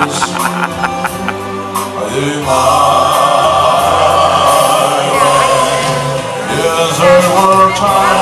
days. Are you mine? Yes, there were times